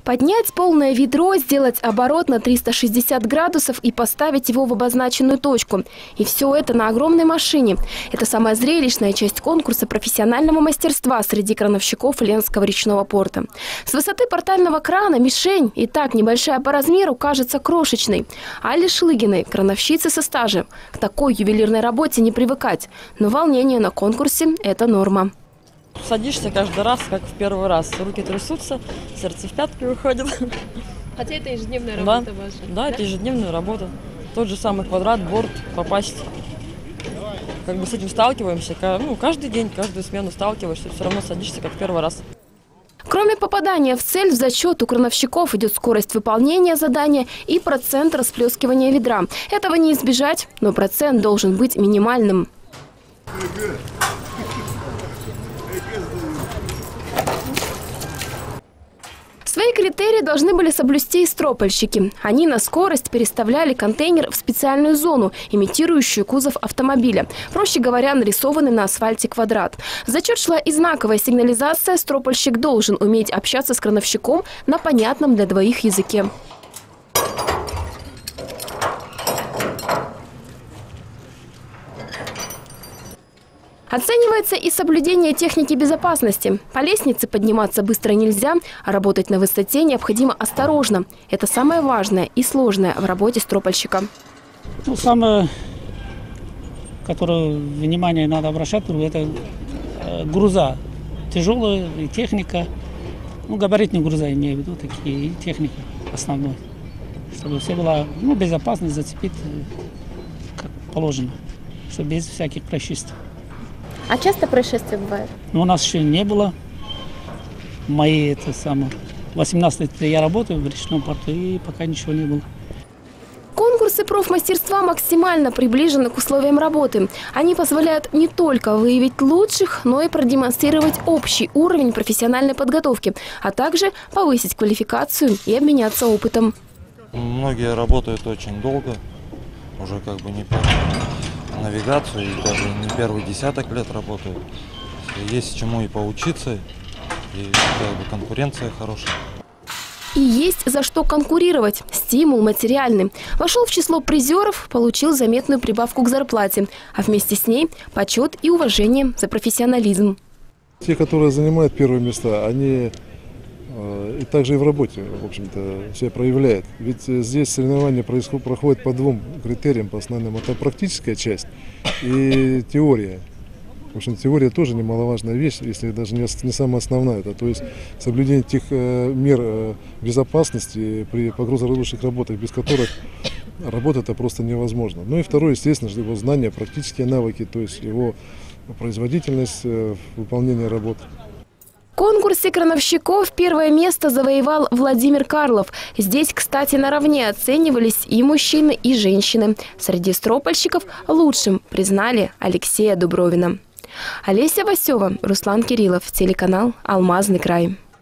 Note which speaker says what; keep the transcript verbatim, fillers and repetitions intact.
Speaker 1: Поднять полное ведро, сделать оборот на триста шестьдесят градусов и поставить его в обозначенную точку. И все это на огромной машине. Это самая зрелищная часть конкурса профессионального мастерства среди крановщиков Ленского речного порта. С высоты портального крана мишень, и так небольшая по размеру, кажется крошечной. Алле Шлыгиной, крановщице со стажем. К такой ювелирной работе не привыкать. Но волнение на конкурсе – это норма.
Speaker 2: Садишься каждый раз, как в первый раз. Руки трясутся, сердце в пятки выходит.
Speaker 1: Хотя это ежедневная работа
Speaker 2: да,
Speaker 1: ваша.
Speaker 2: Да, это ежедневная работа. Тот же самый квадрат, борт, попасть. Как бы с этим сталкиваемся. Ну, каждый день, каждую смену сталкиваешься, все равно садишься, как в первый раз.
Speaker 1: Кроме попадания в цель, в зачет у крановщиков идет скорость выполнения задания и процент расплескивания ведра. Этого не избежать, но процент должен быть минимальным. Свои критерии должны были соблюсти и стропольщики. Они на скорость переставляли контейнер в специальную зону, имитирующую кузов автомобиля. Проще говоря, нарисованный на асфальте квадрат. В зачет шла и знаковая сигнализация. Стропольщик должен уметь общаться с крановщиком на понятном для двоих языке. Оценивается и соблюдение техники безопасности. По лестнице подниматься быстро нельзя, а работать на высоте необходимо осторожно. Это самое важное и сложное в работе стропольщика.
Speaker 3: Ну, самое, которое внимание надо обращать, это груза. Тяжелая и техника. Ну, габаритные груза, имею в виду, такие, и техника основной. Чтобы все было, ну, безопасно зацепить, как положено, чтобы без всяких происшествий.
Speaker 1: А часто происшествия бывают?
Speaker 3: Ну, у нас еще не было. Мои, это самое, восемнадцать лет я работаю в речном порту, и пока ничего не было.
Speaker 1: Конкурсы профмастерства максимально приближены к условиям работы. Они позволяют не только выявить лучших, но и продемонстрировать общий уровень профессиональной подготовки, а также повысить квалификацию и обменяться опытом.
Speaker 4: Многие работают очень долго, уже как бы не первую навигацию, и даже не первый десяток лет работают. Есть чему и поучиться, и как бы конкуренция хорошая.
Speaker 1: И есть за что конкурировать. Стимул материальный. Вошел в число призеров, получил заметную прибавку к зарплате, а вместе с ней почет и уважение за профессионализм.
Speaker 5: Те, которые занимают первые места, они э, и также и в работе, в общем-то, себя проявляют. Ведь здесь соревнования происходят, проходят по двум критериям, по основным. Это практическая часть и теория. В общем, теория тоже немаловажная вещь, если даже не, не самая основная. Это, то есть соблюдение тех э, мер э, безопасности при погрузно-разрушительных работах, без которых работа это просто невозможно. Ну и второе, естественно, его знания, практические навыки, то есть его производительность э, выполнения работ.
Speaker 1: В конкурсе крановщиков первое место завоевал Владимир Карлов. Здесь, кстати, наравне оценивались и мужчины, и женщины. Среди стропольщиков лучшим признали Алексея Дубровина. Олеся Васева, Руслан Кириллов, телеканал «Алмазный край».